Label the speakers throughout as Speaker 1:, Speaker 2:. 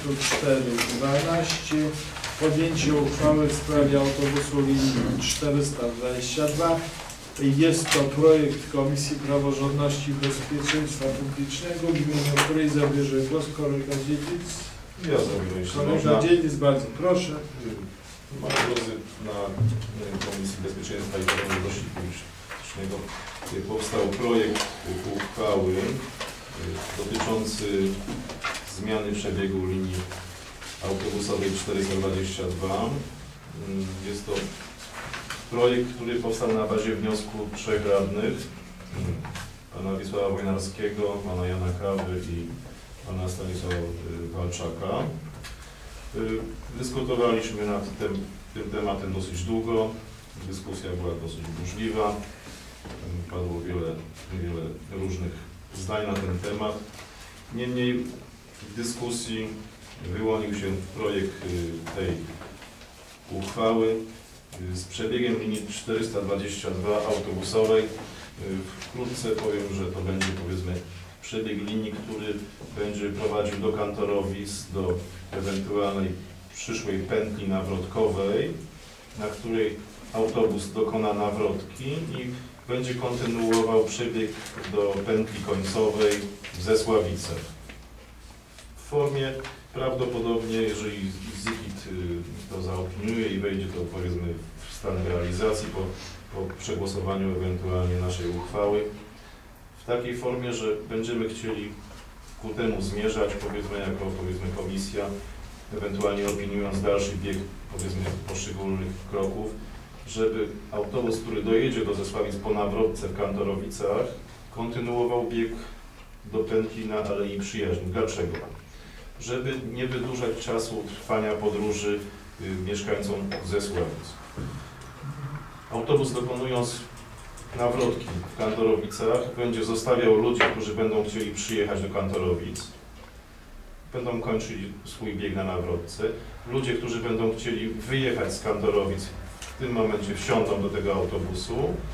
Speaker 1: 9412 podjęcie uchwały w sprawie autobusu linii 422. Jest to projekt Komisji Praworządności i Bezpieczeństwa Publicznego, w imieniu której zabierze głos kolega Dziedzic.
Speaker 2: Ja zabiorę, jeśli
Speaker 1: kolega
Speaker 2: można.
Speaker 1: Dziedzic, bardzo proszę.
Speaker 2: Moi drodzy, na Komisji Bezpieczeństwa i Praworządności Publicznego powstał projekt uchwały dotyczący zmiany przebiegu linii autobusowej 422. Jest to projekt, który powstał na bazie wniosku 3 radnych, pana Wiesława Wojnarskiego, pana Jana Kawy i pana Stanisława Walczaka. Dyskutowaliśmy nad tym tematem dosyć długo. Dyskusja była dosyć burzliwa. Padło wiele różnych zdań na ten temat. Niemniej w dyskusji wyłonił się projekt tej uchwały z przebiegiem linii 422 autobusowej. Wkrótce powiem, że to będzie, powiedzmy, przebieg linii, który będzie prowadził do Kantorowic, do ewentualnej przyszłej pętli nawrotkowej, na której autobus dokona nawrotki i będzie kontynuował przebieg do pętli końcowej w Zesławicach. W formie prawdopodobnie, jeżeli ZIKIT to zaopiniuje i wejdzie to, powiedzmy, w stan realizacji po przegłosowaniu ewentualnie naszej uchwały, w takiej formie, że będziemy chcieli ku temu zmierzać, powiedzmy, jako komisja, ewentualnie opiniując dalszy bieg, powiedzmy, poszczególnych kroków, żeby autobus, który dojedzie do Zesławic po nawrotce w Kantorowicach, kontynuował bieg do pętli na Alei Przyjaźni. Dlaczego? Żeby nie wydłużać czasu trwania podróży mieszkańcom Zesławic. Autobus, dokonując nawrotki w Kantorowicach, będzie zostawiał ludzi, którzy będą chcieli przyjechać do Kantorowic, będą kończyli swój bieg na nawrotce. Ludzie, którzy będą chcieli wyjechać z Kantorowic, w tym momencie wsiądą do tego autobusu,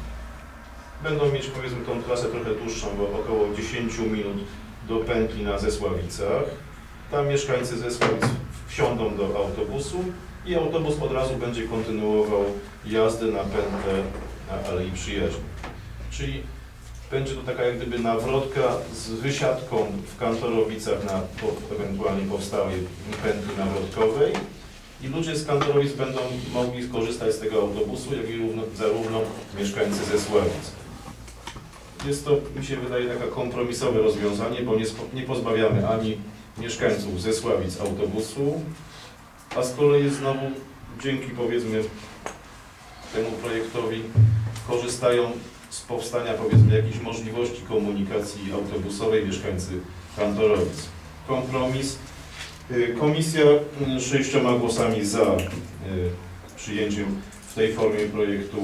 Speaker 2: będą mieć, powiedzmy, tą trasę trochę dłuższą, bo około 10 minut do pętli na Zesławicach. Tam mieszkańcy Zesławic wsiądą do autobusu i autobus od razu będzie kontynuował jazdę na pętlę na Alei Przyjaźni. Czyli będzie to taka jak gdyby nawrotka z wysiadką w Kantorowicach na ewentualnie powstałej pętli nawrotkowej i ludzie z Kantorowic będą mogli skorzystać z tego autobusu, jak i zarówno mieszkańcy Zesławic. Jest to, mi się wydaje, taka kompromisowe rozwiązanie, bo nie pozbawiamy ani mieszkańców Zesławic autobusu, a z kolei znowu dzięki, powiedzmy, temu projektowi korzystają z powstania, powiedzmy, jakiejś możliwości komunikacji autobusowej mieszkańcy Kantorowic. Kompromis. Komisja 6 głosami za przyjęciem w tej formie projektu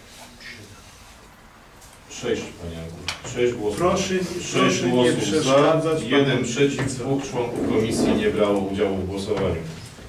Speaker 2: 6, panie Janku, 6 głosów,
Speaker 1: Proszę
Speaker 2: 6 głosów za, 1 przeciw, 2 członków komisji nie brało udziału w głosowaniu.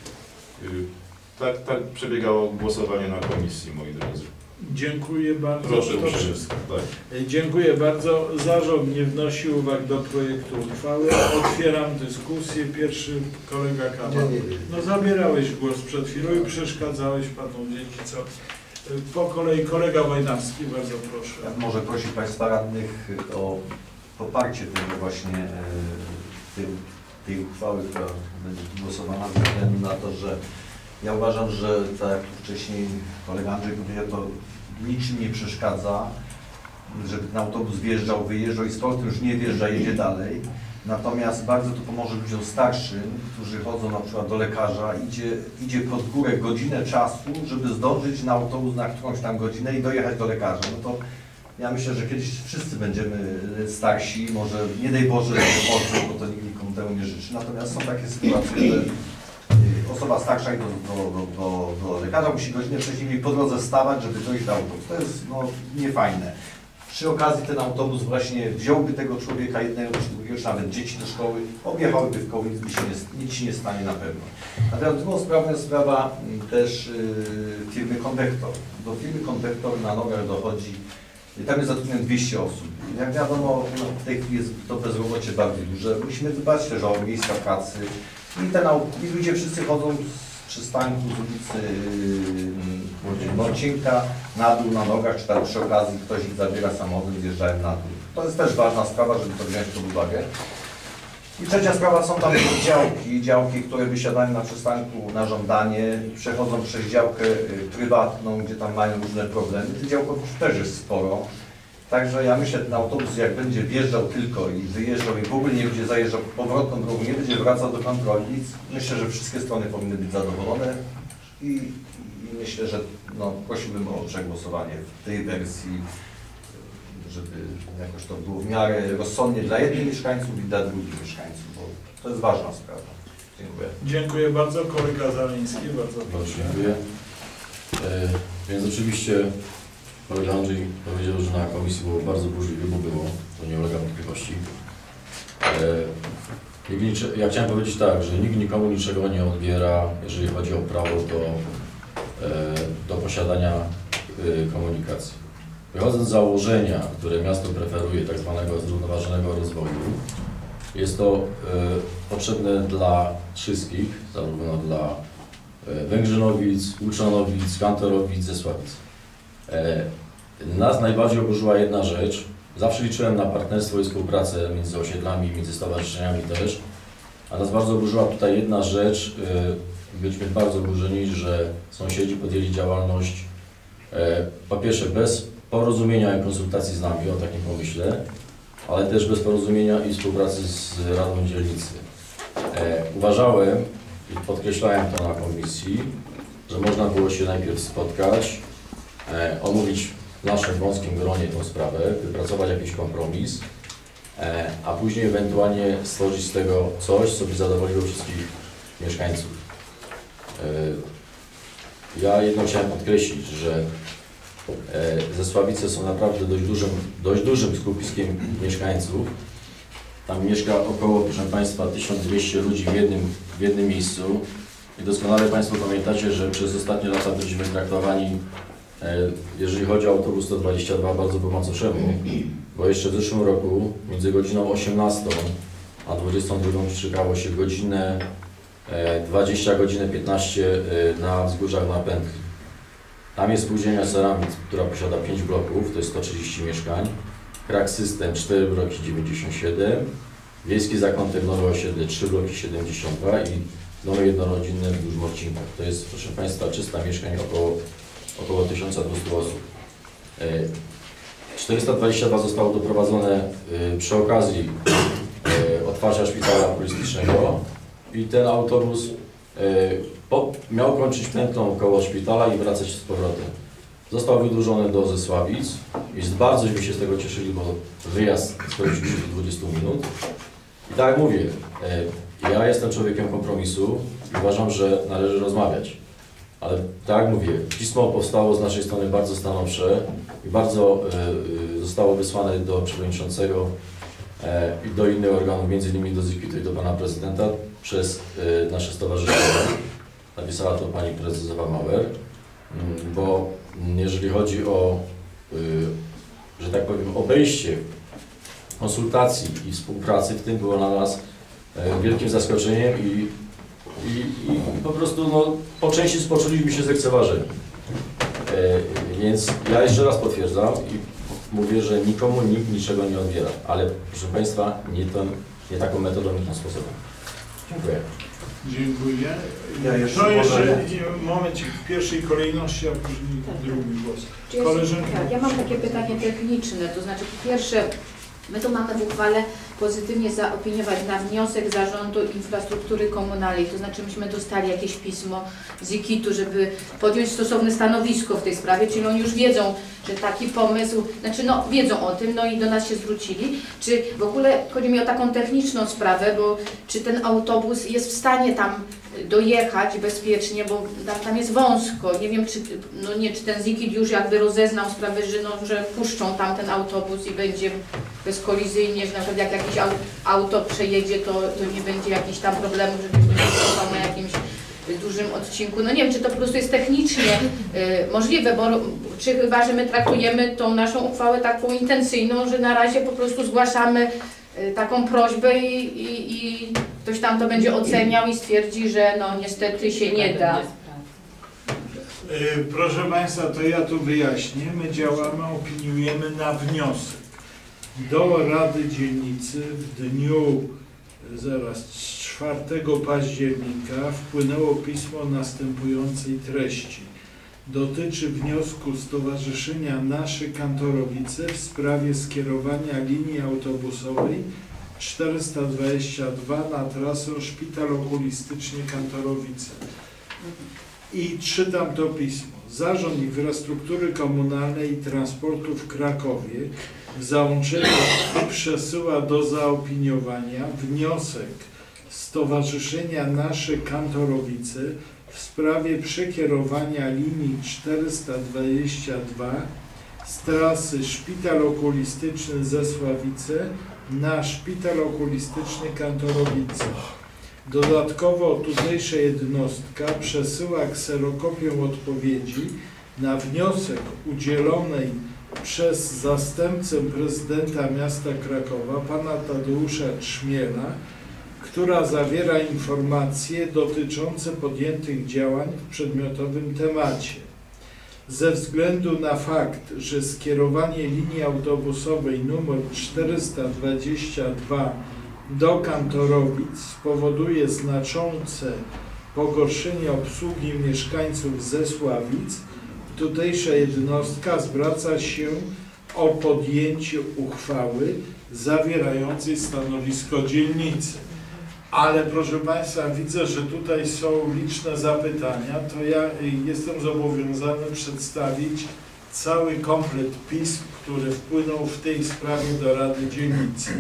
Speaker 2: Tak przebiegało głosowanie na komisji, moi drodzy.
Speaker 1: Dziękuję bardzo.
Speaker 2: Proszę
Speaker 1: to
Speaker 2: uprzejmie.
Speaker 1: wszystko.
Speaker 2: Tak.
Speaker 1: Dziękuję bardzo. Zarząd nie wnosi uwag do projektu uchwały. Otwieram dyskusję. Pierwszy kolega Kawa. No, zabierałeś głos przed chwilą i przeszkadzałeś panu Dziedzicowi. Po kolei kolega Wojnarski, bardzo proszę.
Speaker 3: Ja może prosić Państwa radnych o poparcie tego właśnie tej uchwały, która będzie głosowana, ze względu na to, że ja uważam, że tak jak wcześniej kolega Andrzej powiedział, to niczym nie przeszkadza, żeby ten autobus wjeżdżał, wyjeżdżał i z portu już nie wjeżdża, jedzie dalej. Natomiast bardzo to pomoże ludziom starszym, którzy chodzą na przykład do lekarza, idzie pod górę godzinę czasu, żeby zdążyć na autobus na którąś tam godzinę i dojechać do lekarza. No to ja myślę, że kiedyś wszyscy będziemy starsi, może nie daj Boże, bo to nikt nikomu temu nie życzy. Natomiast są takie sytuacje, że osoba starsza idąc do lekarza musi godzinę wcześniej po drodze stawać, żeby dojść do autobusu. To jest niefajne. Przy okazji ten autobus właśnie wziąłby tego człowieka jednego czy drugiego, czy nawet dzieci do szkoły, objechałby w koło, nic się nie stanie na pewno. Natomiast drugą sprawą jest sprawa też firmy Konwektor. Do firmy Konwektor na nogach dochodzi, tam jest zatrudnione 200 osób. Jak wiadomo, w tej chwili jest to bezrobocie bardzo duże. Musimy dbać też o miejsca pracy. I ludzie wszyscy chodzą z przystanku, z ulicy Marcinka na dół, na nogach, czy tam przy okazji ktoś ich zabiera samochodem, zjeżdżają na dół. To jest też ważna sprawa, żeby to wziąć pod uwagę. I trzecia sprawa, są tam działki, które wysiadają na przystanku na żądanie, przechodzą przez działkę prywatną, gdzie tam mają różne problemy. Tych działków też jest sporo. Także ja myślę, że ten autobus jak będzie wjeżdżał tylko i wyjeżdżał i w ogóle nie będzie zajeżdżał powrotną drogą, nie będzie wracał do kontroli, myślę, że wszystkie strony powinny być zadowolone i myślę, że no, prosiłbym o przegłosowanie w tej wersji, żeby jakoś to było w miarę rozsądnie dla jednych mieszkańców i dla drugich mieszkańców, bo to jest ważna sprawa. Dziękuję.
Speaker 1: Dziękuję bardzo. Kolega Zaleński, bardzo proszę.
Speaker 4: Dziękuję. Więc oczywiście kolega Andrzej powiedział, że na komisji było bardzo burzliwie, bo było, to nie ulega wątpliwości. Ja chciałem powiedzieć tak, że nikt nikomu niczego nie odbiera, jeżeli chodzi o prawo do posiadania komunikacji. Wychodząc z założenia, które miasto preferuje, tak zwanego zrównoważonego rozwoju, jest to potrzebne dla wszystkich, zarówno dla Węgrzynowic, Łuczanowic, Kantorowic, Zesławic. Nas najbardziej oburzyła jedna rzecz. Zawsze liczyłem na partnerstwo i współpracę między osiedlami, między stowarzyszeniami też, a nas bardzo oburzyła tutaj jedna rzecz. Byliśmy bardzo oburzeni, że sąsiedzi podjęli działalność po pierwsze bez porozumienia i konsultacji z nami, o takim pomyśle, ale też bez porozumienia i współpracy z Radą Dzielnicy. Uważałem i podkreślałem to na komisji, że można było się najpierw spotkać, omówić w naszym wąskim gronie tę sprawę, wypracować jakiś kompromis, a później ewentualnie stworzyć z tego coś, co by zadowoliło wszystkich mieszkańców. Ja jedno chciałem podkreślić, że Zesławice są naprawdę dość dużym skupiskiem mieszkańców. Tam mieszka około, proszę Państwa, 1200 ludzi w jednym miejscu. I doskonale Państwo pamiętacie, że przez ostatnie lata byliśmy traktowani, jeżeli chodzi o autobus 122, bardzo po macoszemu, bo jeszcze w zeszłym roku między godziną 18 a 22 przykało się godzinę 20, godzinę 15 na wzgórzach na Pętli. Tam jest spółdzielnia Ceramic, która posiada 5 bloków, to jest 130 mieszkań. Krak System 4 bloki 97, Wiejski Zakątek Nowe Osiedle 3 bloki 72 i domy jednorodzinne wzdłuż Morcinka. To jest, proszę Państwa, 300 mieszkań, około 1200 osób. 422 zostało doprowadzone przy okazji otwarcia szpitala turystycznego i ten autobus miał kończyć pętlą koło szpitala i wracać z powrotem. Został wydłużony do Zesławic i bardzo się z tego cieszyli, bo wyjazd skończył się do 20 minut. I tak jak mówię, ja jestem człowiekiem kompromisu i uważam, że należy rozmawiać. Ale tak jak mówię, pismo powstało z naszej strony bardzo stanowcze i bardzo zostało wysłane do przewodniczącego i do innych organów, między innymi do ZIKWIT-u i do pana prezydenta przez nasze stowarzyszenie. Napisała to pani prezes Ewa Mauer, bo jeżeli chodzi o, że tak powiem, obejście konsultacji i współpracy, w tym było dla nas wielkim zaskoczeniem i po prostu no, po części poczuliśmy się zlekceważeni. Więc ja jeszcze raz potwierdzam i mówię, że nikomu nikt niczego nie odbiera, ale proszę Państwa, nie taką metodą, nie tym sposobem. Dziękuję.
Speaker 1: Dziękuję.
Speaker 3: Ja jeszcze
Speaker 1: To jeszcze
Speaker 3: może-
Speaker 1: momencik w pierwszej kolejności, a później drugi głos.
Speaker 5: Czy jest-
Speaker 1: Koleżanki.
Speaker 5: tak, ja mam takie pytanie techniczne, to znaczy po pierwsze, my tu mamy w uchwale pozytywnie zaopiniować na wniosek Zarządu Infrastruktury Komunalnej, to znaczy myśmy dostali jakieś pismo z ZIKWIT-u, żeby podjąć stosowne stanowisko w tej sprawie, czyli oni już wiedzą, że taki pomysł, znaczy no wiedzą o tym, no i do nas się zwrócili. Czy w ogóle chodzi mi o taką techniczną sprawę, bo czy ten autobus jest w stanie tam dojechać bezpiecznie, bo tam jest wąsko. Nie wiem, czy, no nie, czy ten ZIKWIT już jakby rozeznał sprawę, że, no, że puszczą tam ten autobus i będzie bezkolizyjnie, że na przykład jak jakieś auto przejedzie, to nie będzie jakichś tam problemów, żeby nie jechał na jakimś dużym odcinku. No nie wiem, czy to po prostu jest technicznie możliwe, bo czy chyba, że my traktujemy tą naszą uchwałę taką intencyjną, że na razie po prostu zgłaszamy taką prośbę i ktoś tam to będzie oceniał i stwierdzi, że no niestety się nie da.
Speaker 1: Proszę Państwa, to ja tu wyjaśnię. My działamy, opiniujemy na wniosek. Do Rady Dzielnicy w dniu 4 października wpłynęło pismo następującej treści. Dotyczy wniosku Stowarzyszenia Nasze Kantorowice w sprawie skierowania linii autobusowej 422 na trasę Szpital Okulistyczny Kantorowice. I czytam to pismo. Zarząd Infrastruktury Komunalnej i Transportu w Krakowie w załączeniu przesyła do zaopiniowania wniosek Stowarzyszenia Nasze Kantorowice w sprawie przekierowania linii 422 z trasy Szpital Okulistyczny Zesławice na Szpital Okulistyczny Kantorowice. Dodatkowo tutejsza jednostka przesyła kserokopię odpowiedzi na wniosek udzielonej przez zastępcę prezydenta miasta Krakowa, pana Tadeusza Trzmiela, która zawiera informacje dotyczące podjętych działań w przedmiotowym temacie. Ze względu na fakt, że skierowanie linii autobusowej nr 422 do Kantorowic spowoduje znaczące pogorszenie obsługi mieszkańców Zesławic, tutejsza jednostka zwraca się o podjęcie uchwały zawierającej stanowisko dzielnicy. Ale proszę Państwa, widzę, że tutaj są liczne zapytania, to ja jestem zobowiązany przedstawić cały komplet pism, który wpłynął w tej sprawie do Rady Dzielnicy.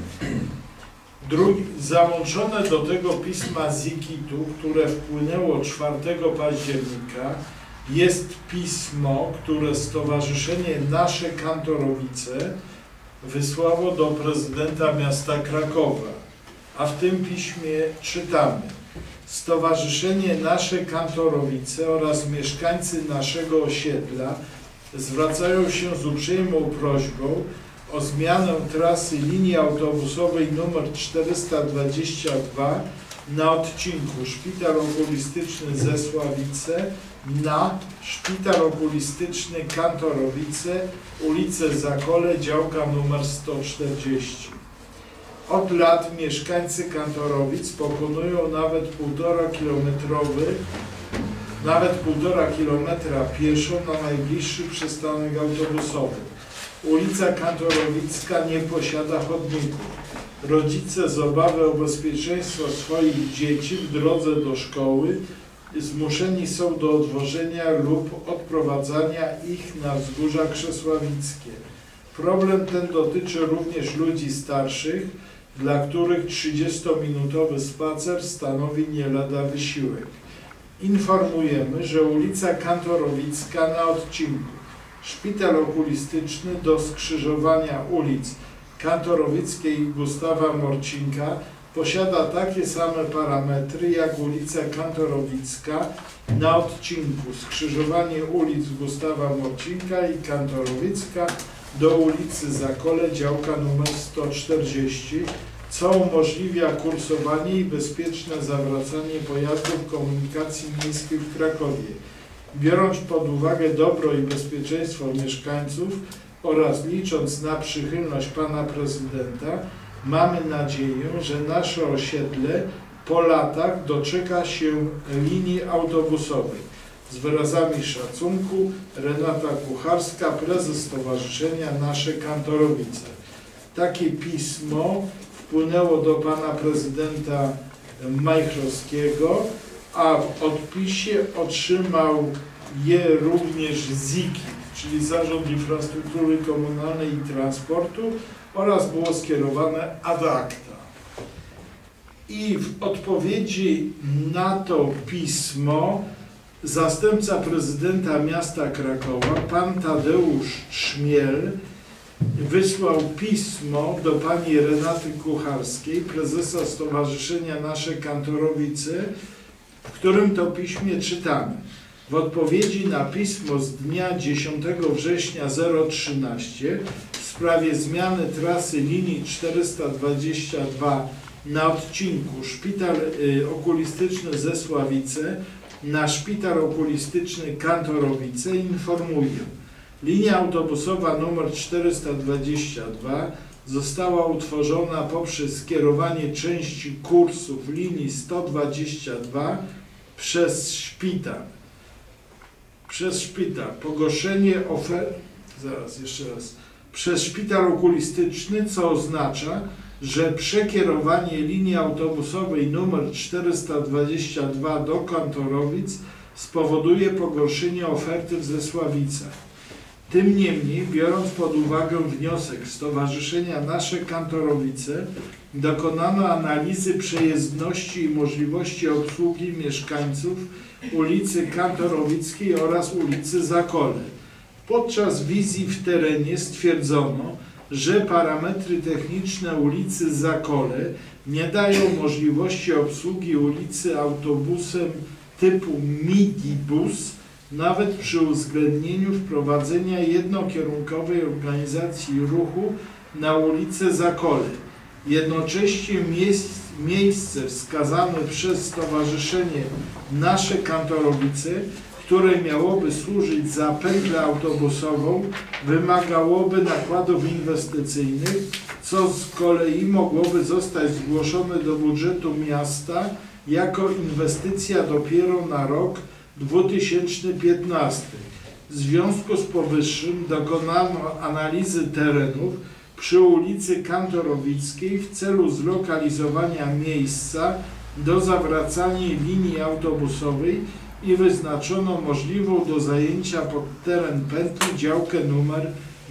Speaker 1: Załączone do tego pisma ZIKIT-u, które wpłynęło 4 października, jest pismo, które Stowarzyszenie Nasze Kantorowice wysłało do prezydenta miasta Krakowa. A w tym piśmie czytamy: Stowarzyszenie Nasze Kantorowice oraz mieszkańcy naszego osiedla zwracają się z uprzejmą prośbą o zmianę trasy linii autobusowej nr 422 na odcinku Szpital Okulistyczny Zesławice na Szpital Okulistyczny Kantorowice, ulicę Zakole, działka nr 140. Od lat mieszkańcy Kantorowic pokonują nawet 1,5 kilometra pieszo na najbliższy przystanek autobusowy. Ulica Kantorowicka nie posiada chodników. Rodzice z obawy o bezpieczeństwo swoich dzieci w drodze do szkoły zmuszeni są do odwożenia lub odprowadzania ich na wzgórza krzesławickie. Problem ten dotyczy również ludzi starszych, dla których 30-minutowy spacer stanowi nie lada wysiłek. Informujemy, że ulica Kantorowicka na odcinku Szpital Okulistyczny do skrzyżowania ulic Kantorowickiej i Gustawa Morcinka posiada takie same parametry jak ulica Kantorowicka na odcinku skrzyżowanie ulic Gustawa Morcinka i Kantorowicka do ulicy Zakole, działka nr 140, co umożliwia kursowanie i bezpieczne zawracanie pojazdów komunikacji miejskiej w Krakowie. Biorąc pod uwagę dobro i bezpieczeństwo mieszkańców oraz licząc na przychylność pana prezydenta, mamy nadzieję, że nasze osiedle po latach doczeka się linii autobusowej. Z wyrazami szacunku, Renata Kucharska, prezes Stowarzyszenia Nasze Kantorowice. Takie pismo wpłynęło do pana prezydenta Majchrowskiego, a w odpisie otrzymał je również ZIKIT, czyli Zarząd Infrastruktury Komunalnej i Transportu, oraz było skierowane ad acta. I w odpowiedzi na to pismo zastępca prezydenta miasta Krakowa, pan Tadeusz Trzmiel, wysłał pismo do pani Renaty Kucharskiej, prezesa Stowarzyszenia Nasze Kantorowice, w którym to piśmie czytamy: w odpowiedzi na pismo z dnia 10 września 013 w sprawie zmiany trasy linii 422 na odcinku szpital okulistyczny Zesławice na szpital okulistyczny Kantorowice informuję. Linia autobusowa nr 422 została utworzona poprzez skierowanie części kursów linii 122 przez szpital. Pogłoszenie przez szpital okulistyczny, co oznacza, że przekierowanie linii autobusowej nr 422 do Kantorowic spowoduje pogorszenie oferty w Zesławicach. Tym niemniej, biorąc pod uwagę wniosek Stowarzyszenia Nasze Kantorowice, dokonano analizy przejezdności i możliwości obsługi mieszkańców ulicy Kantorowickiej oraz ulicy Zakole. Podczas wizji w terenie stwierdzono, że parametry techniczne ulicy Zakole nie dają możliwości obsługi ulicy autobusem typu minibus, nawet przy uwzględnieniu wprowadzenia jednokierunkowej organizacji ruchu na ulicę Zakole. Jednocześnie miejsce wskazane przez Stowarzyszenie Nasze Kantorowice, które miałoby służyć za pętlę autobusową, wymagałoby nakładów inwestycyjnych, co z kolei mogłoby zostać zgłoszone do budżetu miasta jako inwestycja dopiero na rok 2015. W związku z powyższym dokonano analizy terenów przy ulicy Kantorowickiej w celu zlokalizowania miejsca do zawracania linii autobusowej i wyznaczono możliwą do zajęcia pod teren pętli działkę numer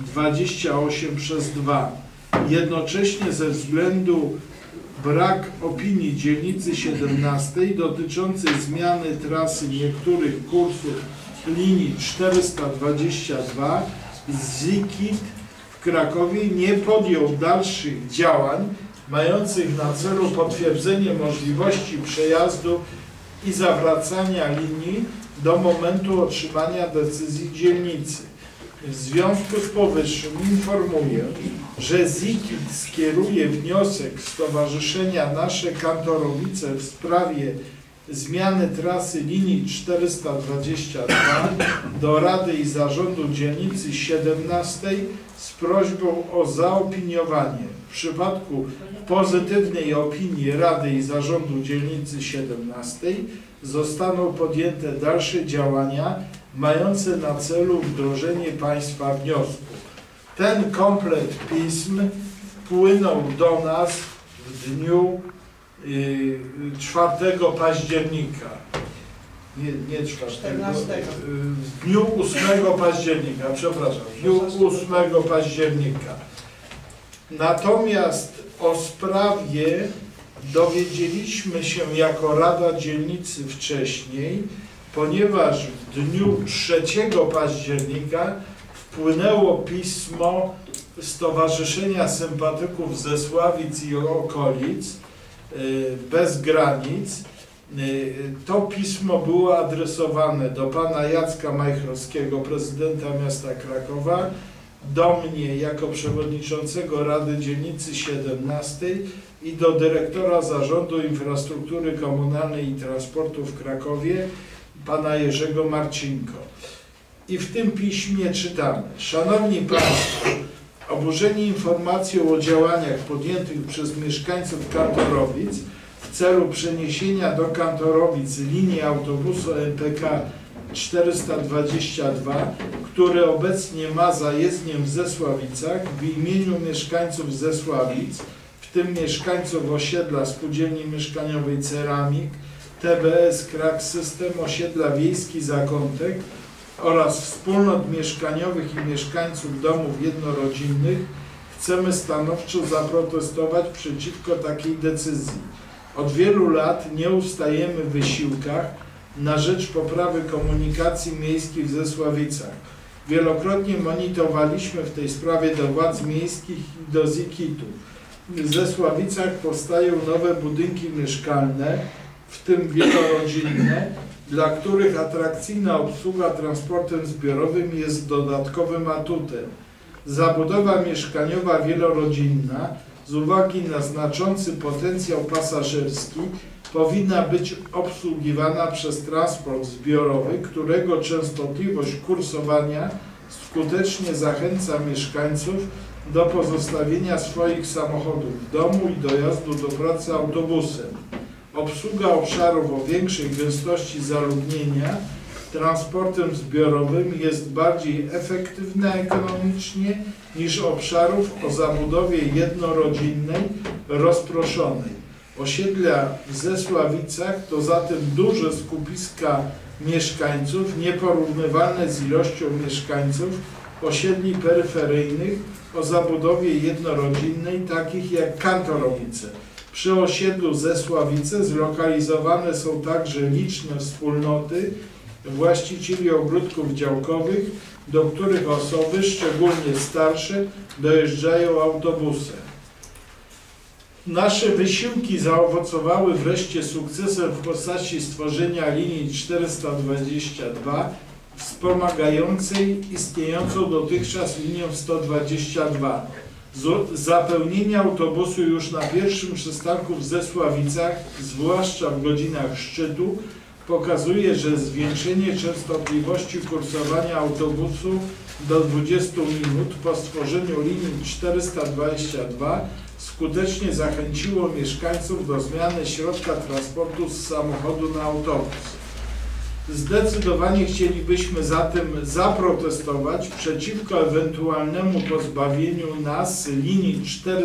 Speaker 1: 28/2. Jednocześnie ze względu brak opinii dzielnicy 17 dotyczącej zmiany trasy niektórych kursów linii 422 ZIKIT w Krakowie nie podjął dalszych działań mających na celu potwierdzenie możliwości przejazdu i zawracania linii do momentu otrzymania decyzji dzielnicy. W związku z powyższym informuję, że ZIKIT skieruje wniosek Stowarzyszenia Nasze Kantorowice w sprawie zmiany trasy linii 422 do Rady i Zarządu Dzielnicy 17 z prośbą o zaopiniowanie. W przypadku pozytywnej opinii Rady i Zarządu Dzielnicy 17 zostaną podjęte dalsze działania mające na celu wdrożenie Państwa wniosku. Ten komplet pism wpłynął do nas w dniu 4 października. Nie 4, w dniu 8 października, przepraszam, w dniu 8 października. Natomiast o sprawie dowiedzieliśmy się jako Rada Dzielnicy wcześniej, ponieważ w dniu 3 października wpłynęło pismo Stowarzyszenia Sympatyków Zesławic i okolic bez granic. To pismo było adresowane do pana Jacka Majchrowskiego, prezydenta miasta Krakowa, do mnie jako przewodniczącego Rady Dzielnicy 17 i do dyrektora Zarządu Infrastruktury Komunalnej i Transportu w Krakowie, pana Jerzego Marcinko. I w tym piśmie czytamy: Szanowni Państwo, oburzeni informacją o działaniach podjętych przez mieszkańców Kantorowic w celu przeniesienia do Kantorowic linii autobusu MPK 422, który obecnie ma zajezdnię w Zesławicach, w imieniu mieszkańców Zesławic, w tym mieszkańców osiedla Spółdzielni Mieszkaniowej Ceramik, TBS Krak System, osiedla Wiejski Zakątek oraz wspólnot mieszkaniowych i mieszkańców domów jednorodzinnych, chcemy stanowczo zaprotestować przeciwko takiej decyzji. Od wielu lat nie ustajemy w wysiłkach na rzecz poprawy komunikacji miejskiej w Zesławicach. Wielokrotnie monitorowaliśmy w tej sprawie do władz miejskich i do ZIKIT-u. W Zesławicach powstają nowe budynki mieszkalne, w tym wielorodzinne, dla których atrakcyjna obsługa transportem zbiorowym jest dodatkowym atutem. Zabudowa mieszkaniowa wielorodzinna z uwagi na znaczący potencjał pasażerski powinna być obsługiwana przez transport zbiorowy, którego częstotliwość kursowania skutecznie zachęca mieszkańców do pozostawienia swoich samochodów w domu i dojazdu do pracy autobusem. Obsługa obszarów o większej gęstości zaludnienia transportem zbiorowym jest bardziej efektywna ekonomicznie niż obszarów o zabudowie jednorodzinnej rozproszonej. Osiedla w Zesławicach to zatem duże skupiska mieszkańców, nieporównywalne z ilością mieszkańców osiedli peryferyjnych o zabudowie jednorodzinnej, takich jak Kantorowice. Przy osiedlu Zesławice zlokalizowane są także liczne wspólnoty właścicieli ogródków działkowych, do których osoby, szczególnie starsze, dojeżdżają autobusem. Nasze wysiłki zaowocowały wreszcie sukcesem w postaci stworzenia linii 422 wspomagającej istniejącą dotychczas linię 122. Zapełnienie autobusu już na pierwszym przystanku w Zesławicach, zwłaszcza w godzinach szczytu, pokazuje, że zwiększenie częstotliwości kursowania autobusu do 20 minut po stworzeniu linii 422 skutecznie zachęciło mieszkańców do zmiany środka transportu z samochodu na autobus. Zdecydowanie chcielibyśmy zatem zaprotestować przeciwko ewentualnemu pozbawieniu nas linii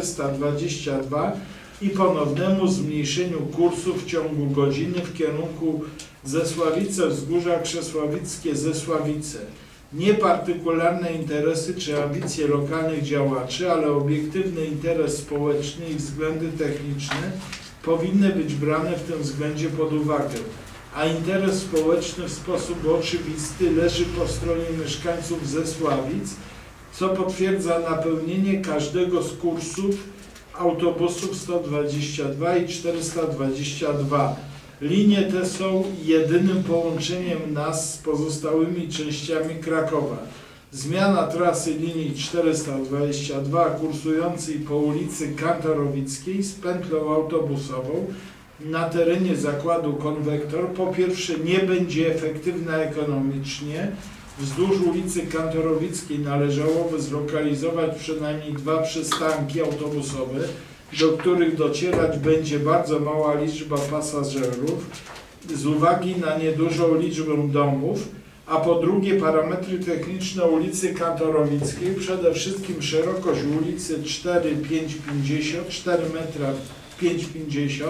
Speaker 1: 422 i ponownemu zmniejszeniu kursu w ciągu godziny w kierunku Zesławice, Wzgórza Krzesławickie, Zesławice. Nie partykularne interesy czy ambicje lokalnych działaczy, ale obiektywny interes społeczny i względy techniczne powinny być brane w tym względzie pod uwagę. A interes społeczny w sposób oczywisty leży po stronie mieszkańców Zesławic, co potwierdza napełnienie każdego z kursów autobusów 122 i 422. Linie te są jedynym połączeniem nas z pozostałymi częściami Krakowa. Zmiana trasy linii 422 kursującej po ulicy Kantorowickiej z pętlą autobusową na terenie zakładu Konwektor po pierwsze nie będzie efektywna ekonomicznie. Wzdłuż ulicy Kantorowickiej należałoby zlokalizować przynajmniej 2 przystanki autobusowe, do których docierać będzie bardzo mała liczba pasażerów z uwagi na niedużą liczbę domów, a po drugie parametry techniczne ulicy Kantorowickiej, przede wszystkim szerokość ulicy 4,550, 4 metra 5,50,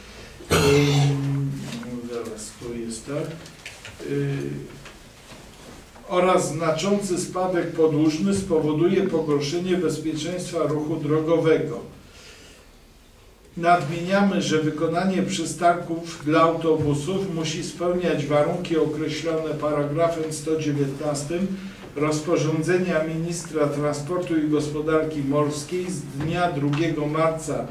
Speaker 1: zaraz tu jest tak, oraz znaczący spadek podłużny spowoduje pogorszenie bezpieczeństwa ruchu drogowego. Nadmieniamy, że wykonanie przystanków dla autobusów musi spełniać warunki określone paragrafem 119 rozporządzenia Ministra Transportu i Gospodarki Morskiej z dnia 2 marca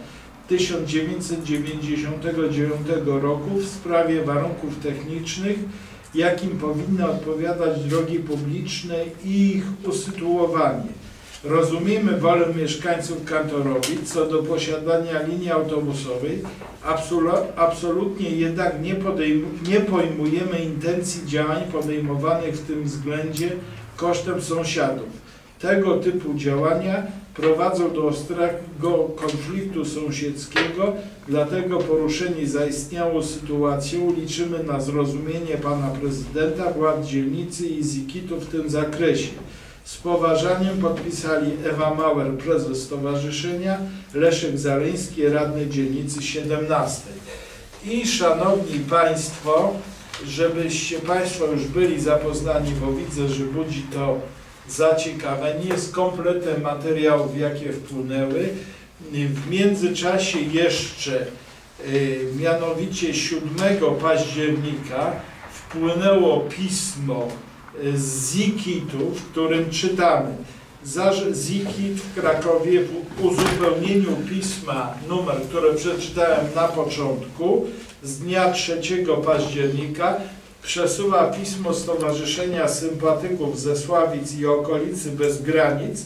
Speaker 1: 1999 roku w sprawie warunków technicznych, jakim powinny odpowiadać drogi publiczne i ich usytuowanie. Rozumiemy wolę mieszkańców Kantorowic co do posiadania linii autobusowej, absolutnie jednak nie pojmujemy intencji działań podejmowanych w tym względzie kosztem sąsiadów. Tego typu działania prowadzą do ostrego konfliktu sąsiedzkiego, dlatego poruszeni zaistniałą sytuacją liczymy na zrozumienie pana prezydenta, władz dzielnicy i ZIKIT-u w tym zakresie. Z poważaniem podpisali Ewa Mauer, prezes stowarzyszenia, Leszek Zaleński, radny dzielnicy 17. I szanowni państwo, żebyście państwo już byli zapoznani, bo widzę, że budzi to zaciekawienie z kompletem materiałów, jakie wpłynęły. W międzyczasie jeszcze, mianowicie 7 października wpłynęło pismo z ZIKIT-u, w którym czytamy: ZIKIT w Krakowie w uzupełnieniu pisma numer, które przeczytałem na początku, z dnia 3 października przesyła pismo Stowarzyszenia Sympatyków Zesławic i okolicy bez granic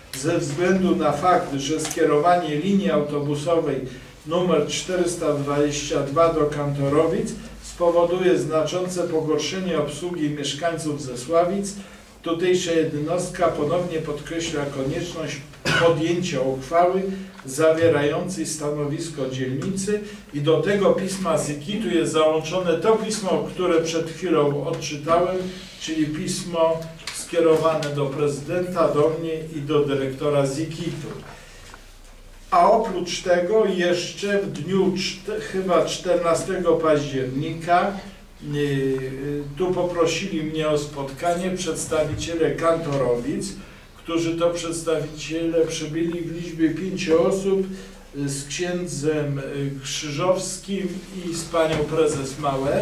Speaker 1: ze względu na fakt, że skierowanie linii autobusowej nr 422 do Kantorowic spowoduje znaczące pogorszenie obsługi mieszkańców Zesławic, tutejsza jednostka ponownie podkreśla konieczność podjęcia uchwały zawierającej stanowisko dzielnicy i do tego pisma z Zikitu jest załączone to pismo, które przed chwilą odczytałem, czyli pismo skierowane do prezydenta, do mnie i do dyrektora Zikitu. A oprócz tego jeszcze w dniu chyba 14 października tu poprosili mnie o spotkanie przedstawiciele Kantorowic, którzy to przedstawiciele przybyli w liczbie 5 osób z księdzem Krzyżowskim i z panią prezes Mauer.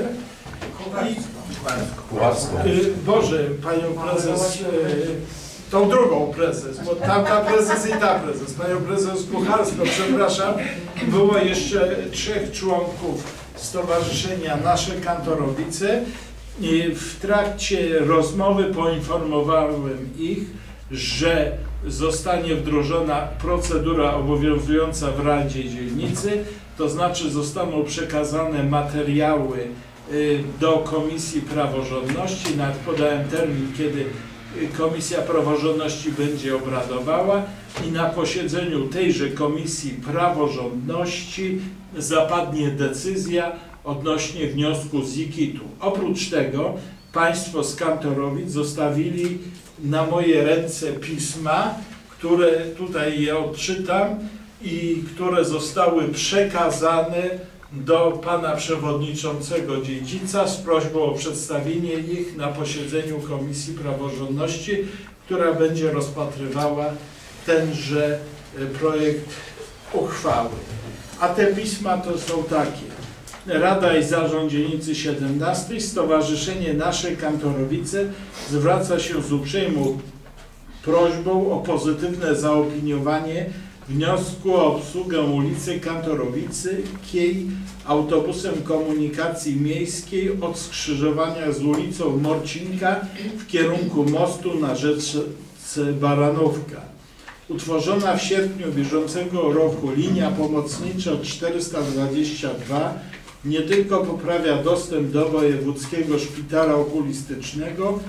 Speaker 1: Boże, panią prezes, tą drugą prezes, bo tamta prezes i ta prezes, panią prezes Kucharską, przepraszam. Było jeszcze 3 członków Stowarzyszenia Nasze Kantorowice i w trakcie rozmowy poinformowałem ich, że zostanie wdrożona procedura obowiązująca w Radzie Dzielnicy, to znaczy zostaną przekazane materiały do Komisji Praworządności. Nawet podałem termin, kiedy Komisja Praworządności będzie obradowała i na posiedzeniu tejże Komisji Praworządności zapadnie decyzja odnośnie wniosku z Zikitu. Oprócz tego Państwo z Kantorowic zostawili na moje ręce pisma, które tutaj je odczytam i które zostały przekazane do pana przewodniczącego Dziedzica z prośbą o przedstawienie ich na posiedzeniu Komisji Praworządności, która będzie rozpatrywała tenże projekt uchwały. A te pisma to są takie. Rada i Zarząd Dzielnicy 17, Stowarzyszenie Nasze Kantorowice zwraca się z uprzejmą prośbą o pozytywne zaopiniowanie wniosku o obsługę ulicy Kantorowicy Kiej autobusem komunikacji miejskiej od skrzyżowania z ulicą Morcinka w kierunku mostu na rzece Baranówka. Utworzona w sierpniu bieżącego roku linia pomocnicza 422 nie tylko poprawia dostęp do Wojewódzkiego Szpitala Okulistycznego,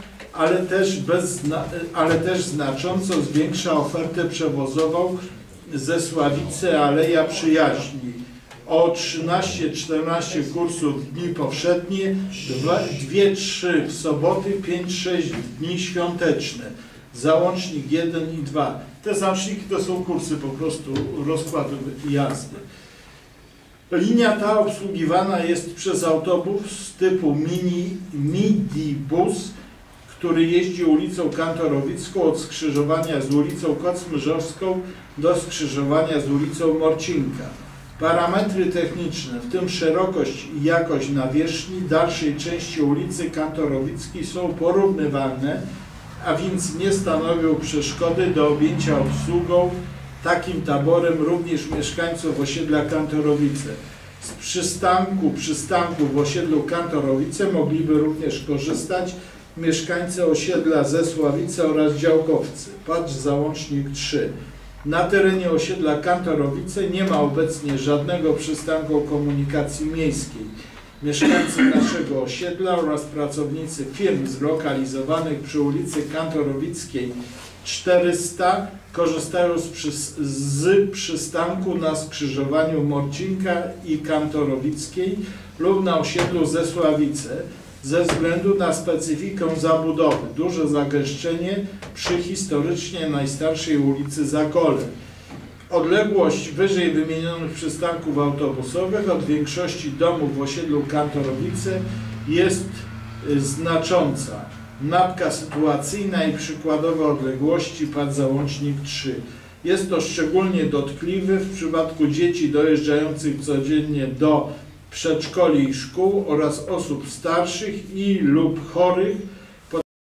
Speaker 1: ale też znacząco zwiększa ofertę przewozową Zesławice Aleja Przyjaźni o 13-14 kursów w dni powszednie, 2-3 w soboty, 5-6 w dni świąteczne. Załącznik 1 i 2. Te załączniki to są kursy po prostu rozkładu jazdy. Linia ta obsługiwana jest przez autobus typu minibus, który jeździ ulicą Kantorowicką od skrzyżowania z ulicą Kocmyrzowską do skrzyżowania z ulicą Morcinka. Parametry techniczne, w tym szerokość i jakość nawierzchni dalszej części ulicy Kantorowickiej są porównywalne, a więc nie stanowią przeszkody do objęcia obsługą takim taborem również mieszkańców osiedla Kantorowice. Z przystanku w osiedlu Kantorowice mogliby również korzystać mieszkańcy osiedla Zesławice oraz działkowcy. Patrz załącznik 3. Na terenie osiedla Kantorowice nie ma obecnie żadnego przystanku komunikacji miejskiej. Mieszkańcy naszego osiedla oraz pracownicy firm zlokalizowanych przy ulicy Kantorowickiej 400 korzystają z przystanku na skrzyżowaniu Morcinka i Kantorowickiej lub na osiedlu Zesławice ze względu na specyfikę zabudowy, duże zagęszczenie przy historycznie najstarszej ulicy Zakole. Odległość wyżej wymienionych przystanków autobusowych od większości domów w osiedlu Kantorowice jest znacząca. Mapka sytuacyjna i przykładowe odległości, patrz załącznik 3. Jest to szczególnie dotkliwy w przypadku dzieci dojeżdżających codziennie do przedszkoli i szkół oraz osób starszych i lub chorych